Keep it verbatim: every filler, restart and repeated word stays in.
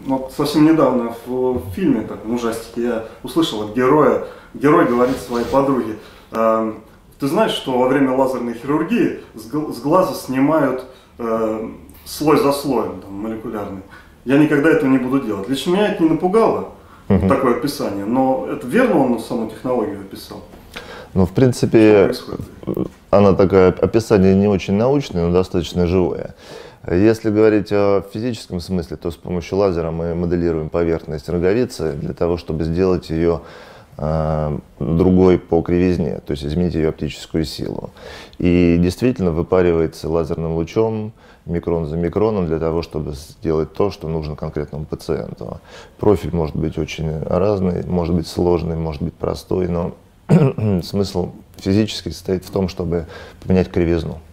вот совсем недавно в фильме, так, в ужастике, я услышал от героя, герой говорит своей подруге: э, ты знаешь, что во время лазерной хирургии с, гл с глаза снимают э, слой за слоем, там, молекулярный. Я никогда этого не буду делать. Лично меня это не напугало, угу. такое описание, но это верно он саму технологию описал? Ну, в принципе, она такая, описание не очень научное, но достаточно живое. Если говорить о физическом смысле, то с помощью лазера мы моделируем поверхность роговицы для того, чтобы сделать ее э, другой по кривизне, то есть изменить ее оптическую силу. И действительно выпаривается лазерным лучом микрон за микроном для того, чтобы сделать то, что нужно конкретному пациенту. Профиль может быть очень разный, может быть сложный, может быть простой, но смысл физический состоит в том, чтобы поменять кривизну.